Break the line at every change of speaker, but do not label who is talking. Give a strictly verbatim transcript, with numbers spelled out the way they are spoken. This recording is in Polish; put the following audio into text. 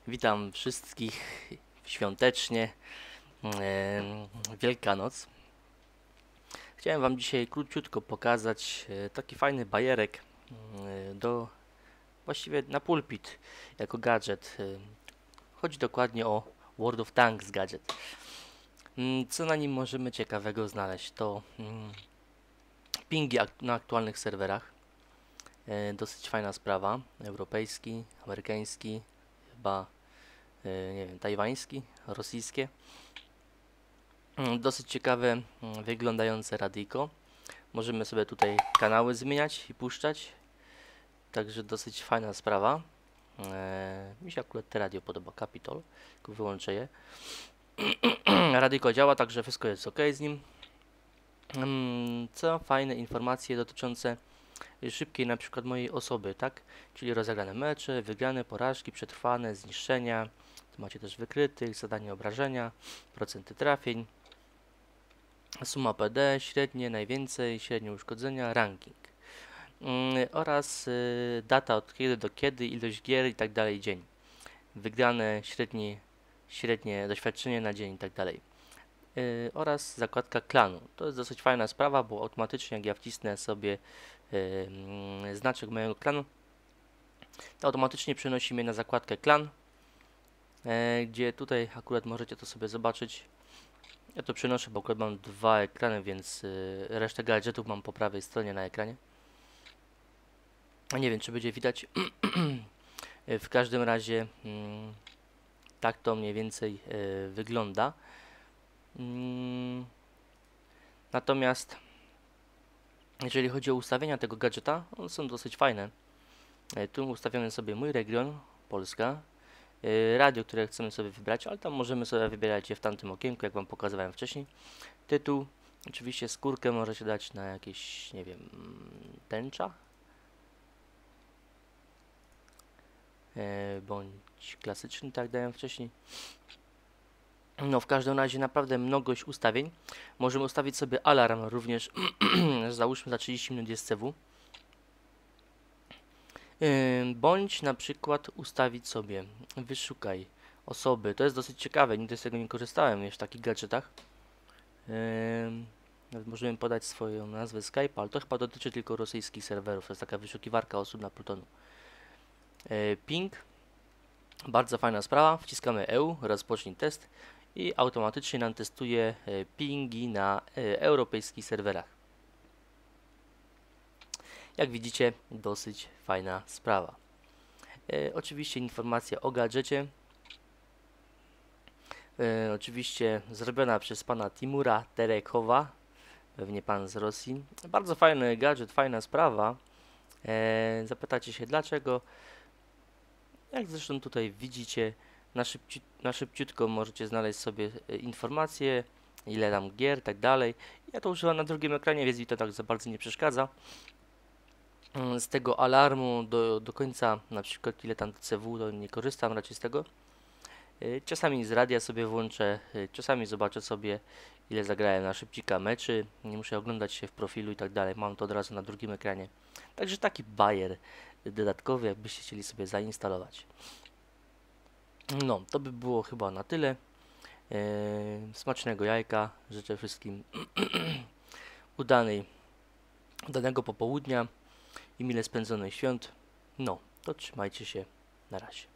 Witam wszystkich świątecznie. e, Wielkanoc. Chciałem Wam dzisiaj króciutko pokazać e, taki fajny bajerek e, do właściwie na pulpit jako gadżet. E, Chodzi dokładnie o World of Tanks gadżet. Mm, Co na nim możemy ciekawego znaleźć? To mm, pingi ak na aktualnych serwerach. E, Dosyć fajna sprawa. Europejski, amerykański, chyba e, nie wiem, tajwański, rosyjskie. Mm, Dosyć ciekawe mm, wyglądające radyjko. Możemy sobie tutaj kanały zmieniać i puszczać. Także dosyć fajna sprawa. Eee, mi się akurat te radio podoba, Capitol. Tylko wyłączę je. Radyjko działa, także wszystko jest ok z nim. Mm, co fajne informacje dotyczące szybkiej na przykład mojej osoby, tak? Czyli rozegrane mecze, wygrane, porażki, przetrwane, zniszczenia. Tu macie też wykrytych, zadanie obrażenia, procenty trafień. Suma P D, średnie, najwięcej, średnie uszkodzenia, ranking mm, oraz y, data od kiedy do kiedy, ilość gier i tak dalej, dzień. Wygrane, średnie, średnie doświadczenie na dzień i tak dalej. Y, oraz zakładka klanu. To jest dosyć fajna sprawa, bo automatycznie jak ja wcisnę sobie y, mm, znaczek mojego klanu, to automatycznie przenosi mnie na zakładkę klan, y, gdzie tutaj akurat możecie to sobie zobaczyć. Ja to przenoszę, bo akurat mam dwa ekrany, więc y, resztę gadżetów mam po prawej stronie na ekranie. Nie wiem, czy będzie widać. W każdym razie mm, tak to mniej więcej y, wygląda. Mm, natomiast jeżeli chodzi o ustawienia tego gadżeta, one są dosyć fajne. Y, tu ustawiony sobie mój region, Polska. Y, radio, które chcemy sobie wybrać, ale tam możemy sobie wybierać je w tamtym okienku, jak Wam pokazywałem wcześniej. Tytuł, oczywiście skórkę możecie dać na jakieś, nie wiem, tęcza. E, bądź klasyczny, tak dałem wcześniej. No, w każdym razie naprawdę mnogość ustawień. Możemy ustawić sobie alarm również, załóżmy za trzydzieści minut jest C W. E, bądź na przykład ustawić sobie wyszukaj osoby. To jest dosyć ciekawe, nigdy z tego nie korzystałem jeszcze w takich gadżetach. E, możemy podać swoją nazwę Skype, ale to chyba dotyczy tylko rosyjskich serwerów. To jest taka wyszukiwarka osób na Plutonu. E, ping. Bardzo fajna sprawa, wciskamy E U, rozpocznij test i automatycznie nam testuje e, pingi na e, europejskich serwerach. Jak widzicie, dosyć fajna sprawa. E, oczywiście informacja o gadżecie. E, oczywiście zrobiona przez pana Timura Terekowa, pewnie pan z Rosji. Bardzo fajny gadżet, fajna sprawa. E, zapytacie się dlaczego? Jak zresztą tutaj widzicie, na, szybci na szybciutko możecie znaleźć sobie e, informacje, ile tam gier, tak dalej. Ja to używam na drugim ekranie, więc mi to tak za bardzo nie przeszkadza. Mm, Z tego alarmu do, do końca, na przykład ile tam C W, to nie korzystam raczej z tego. E, Czasami z radia sobie włączę, e, czasami zobaczę sobie, ile zagrałem na szybcika meczy. Nie muszę oglądać się w profilu i tak dalej. Mam to od razu na drugim ekranie. Także taki bajer dodatkowy, jakbyście chcieli sobie zainstalować. No, to by było chyba na tyle. Eee, smacznego jajka. Życzę wszystkim udanej, udanego popołudnia i mile spędzonych świąt. No, to trzymajcie się. Na razie.